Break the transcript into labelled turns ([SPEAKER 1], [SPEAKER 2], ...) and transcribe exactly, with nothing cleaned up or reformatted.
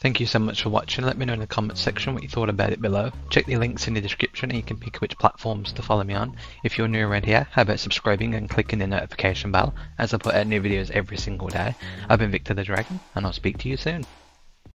[SPEAKER 1] Thank you so much for watching. Let me know in the comments section what you thought about it below. Check the links in the description and you can pick which platforms to follow me on. If you're new around here, how about subscribing and clicking the notification bell as I put out new videos every single day. I've been Victor the Dragon and I'll speak to you soon.